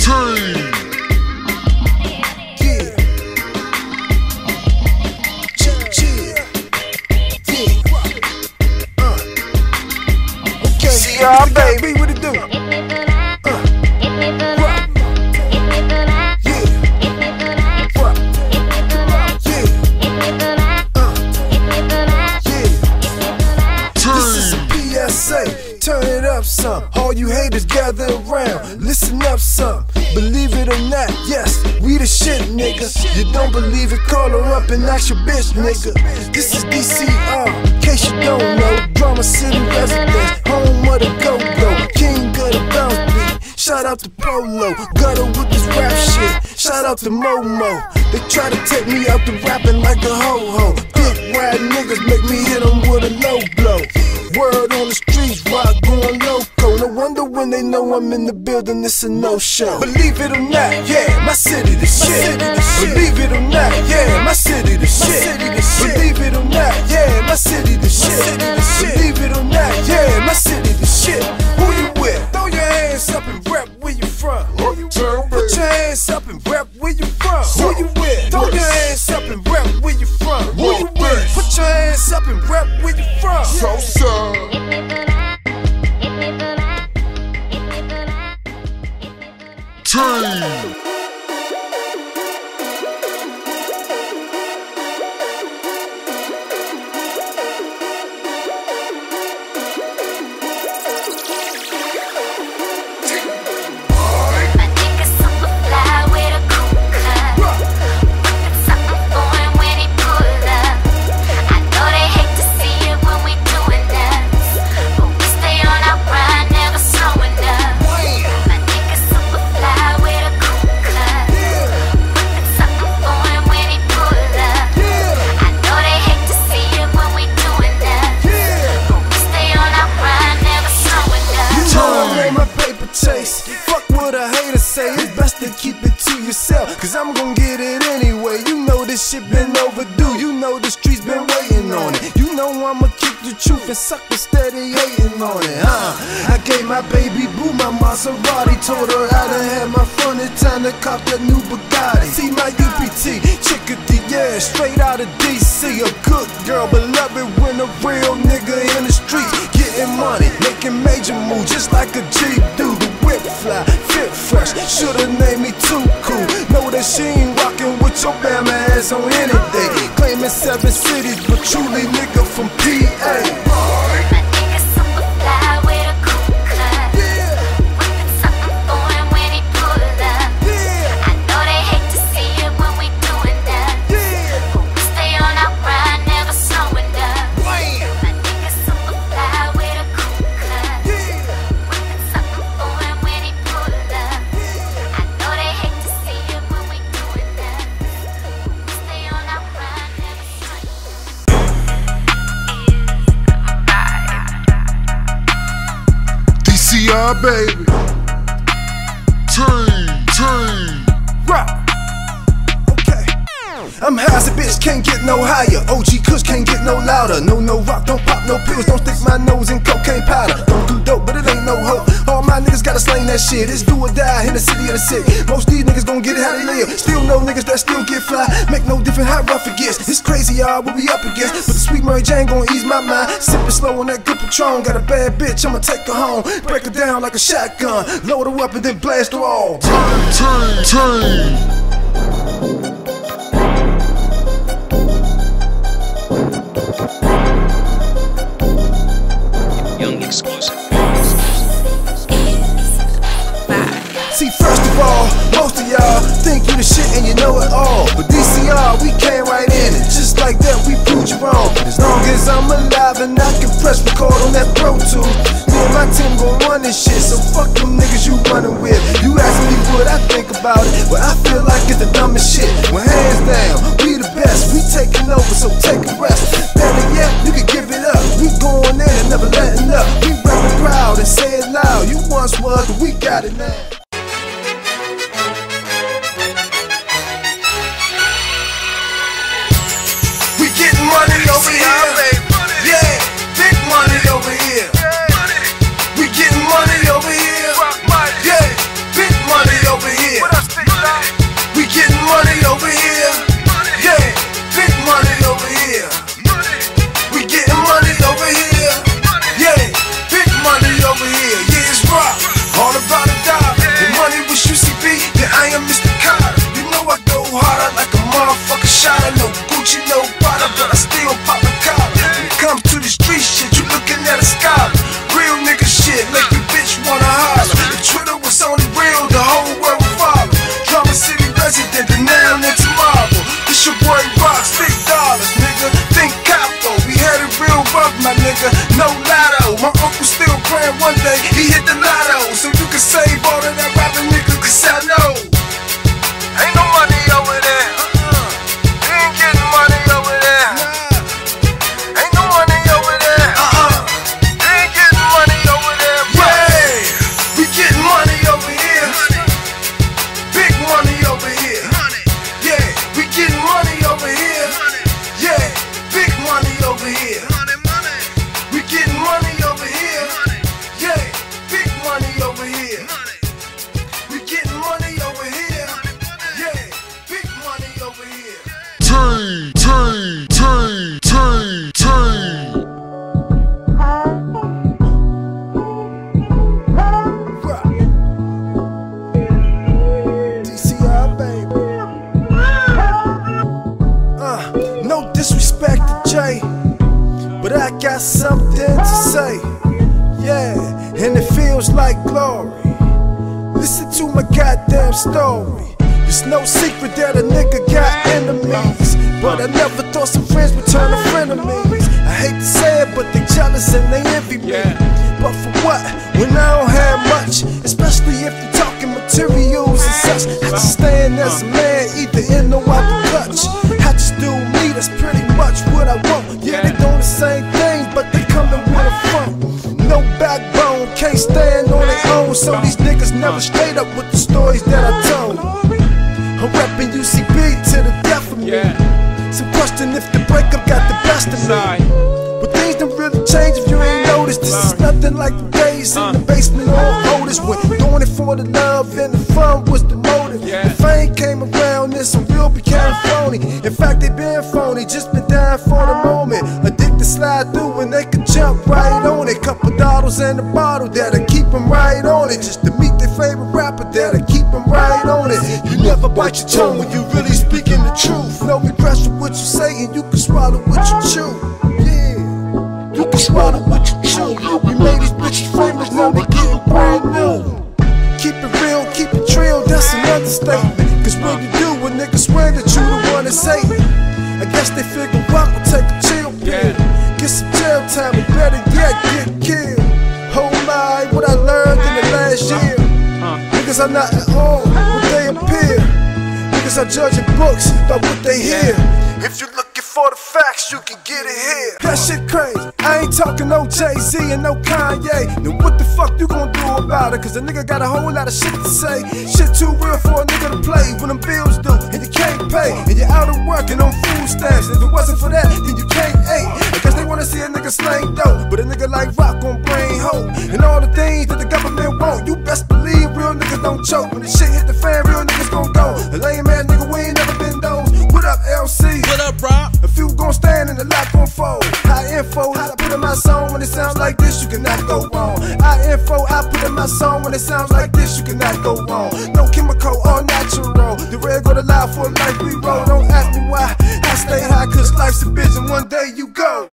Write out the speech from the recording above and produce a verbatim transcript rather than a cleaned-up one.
Team. Yeah. Chill, chill. Yeah. Uh. Okay. See y'all, baby. What it do? Uh. What? Yeah. What? Yeah. Uh. Yeah. This is a P S A. Turn it up some. All you haters gather around. Listen up some. Believe it or not, yes, we the shit, nigga. You don't believe it, call her up and ask your bitch, nigga. This is D C R, in case you don't know. Drama City residence, home of the go-go. King of the bounce beat. Shout out to Polo, gutter with this rap shit. Shout out to Momo. They try to take me out the rapping like a ho-ho. Dick wide niggas make me hit them with a low blow. Word on the streets, rock going loco. No wonder when they know I'm in the building, it's a no-show. Believe it or not, yeah, my city the shit. Believe it or not, yeah, my city the shit. Believe it or not, yeah, my city the shit. Believe it or not, yeah, my city the shit. Who you with? Throw your hands up and rap where you from. Put your hands up and rap where you from. Who you with? Throw your hands up and rap where you from. Who you with? Put your hands up and rap where you from. So, so. Team. Fuck what a hater say, it's best to keep it to yourself, cause I'm gon' get it anyway. You know this shit been overdue, you know the streets been waiting on it. You know I'ma keep the truth and suckers steady hating on it, huh? I gave my baby boo my Maserati, told her I done had my fun, it's time to cop that new Bugatti. See my U P T, chick of the year, straight out of D C. A good girl, but love it when a real nigga in the streets getting money, making major moves just like a G do. The whip fly, fit fresh, shoulda named me Too Cool. Know that she ain't rockin' with your Bama ass on any day. Claiming seven cities, but truly nigga from P A. Yeah, baby. Team, team. Rock. Okay. I'm high as a bitch, can't get no higher. O G Kush can't get no louder. No, no rock, don't pop no pills, don't stick my nose in cocaine powder. Don't do dope, but it ain't no hope. All my niggas gotta slang that shit. It's do or die in the city of the sick. Most these niggas gon' get it how they live. Still no niggas that still get fly. Make no different how rough it gets. It's crazy, y'all, what we up against. But the sweet Mary Jane gon' ease my mind. Sippin' slow on that good Patron. Got a bad bitch, I'ma take her home. Break her down like a shotgun. Load her up and then blast her all. Team, team. Young exclusive. See, first of all, most of y'all think you the shit and you know it all. But D C R, we came right in it. Just like that, we proved you wrong. As long as I'm alive and I can press record on that Pro Tools, me and my team gon' run this shit. So fuck them niggas you running with. You ask me what I think about it, well I feel like it's the dumbest shit. When hands down, we the best, we taking over, so take a rest. Better yet, you can give it up. We going in and never letting up. We rapping proud and say it loud. You once was, but we got it now. Money over here, yeah, big money over here. We getting money over here, yeah, big money over here. got something to say. Yeah, and it feels like glory. Listen to my goddamn story. It's no secret that a nigga got enemies, but I never thought some friends would turn to frenemies. I hate to say it, but they jealous and they envy me. But for what? When I don't have much, especially if you're talking materials and such. I just stand as a man, either in or out the clutch. I just do me, that's pretty much what I want. Yeah, they doing the same thing, but they coming with a funk. No backbone, can't stand on their own, so these niggas never straight up with the stories that I told. I'm reppin' U C B to the death of me. Some question if the breakup got the best of me. But things don't really change if you ain't noticed. This is nothing like the days in the basement on Otis, when doing it for the love and the fun was the motive. The fame came around and some real became phony. In fact, they been phony, just been dying for the moment. Addicted slide through and they can jump right on it. Couple dollars in the bottle that'll keep them right on it. Just to meet their favorite rapper that'll keep them right on it. You never bite your tongue when you really speaking the truth. No regrets for what you say and you can swallow what you chew. Yeah, you can swallow what you chew. We made these bitches famous, now they getting brand new. Keep it real, keep it trill, that's an understatement. Cause when you do, a nigga swear that you the one that's hating. I guess they figure rock will take a chill pill. Get some jail time and better yet get killed. Oh my, what I learned in the last year. Niggas are not at all what they appear. Niggas are judging books by what they hear. If you're looking for the facts, you can get it here. That shit crazy. I ain't talking no Jay-Z and no Kanye. Now what the fuck you gon' do about it? Cause a nigga got a whole lot of shit to say. Shit too real for a nigga to play when them bills due and you can't pay. And you're out of work and on food stamps. If it wasn't for that, then you can't eat. I guess they wanna see a nigga slang dope, but a nigga like Rock gon' bring hope. And all the things that the government want, you best believe real niggas don't choke. When the shit hit the fan, real niggas gon' go. A lame ass nigga, we ain't never been those. What up, L C? What up, Rob? A few gon' stand and a lot gon' fold. High info, how to put in my song when it sounds like this, you cannot go wrong. High info, I put in my song when it sounds like this, you cannot go wrong. No chemical, all natural. The red go to lie for a life we roll. Don't ask me why I stay high, cause life's a bitch and one day you go.